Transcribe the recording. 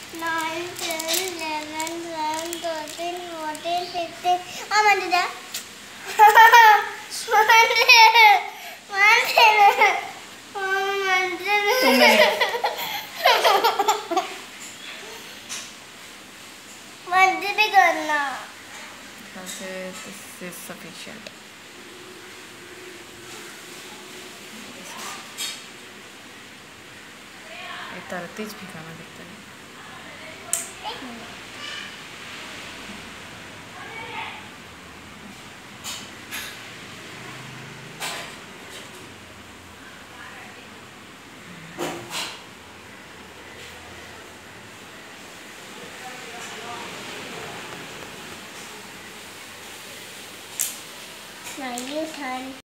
9, 10, 11, 12, 13, 14, 15. Amanda. भी करना. This is sufficient. ये तरतेज भी खाना दिखता है. Now you turn.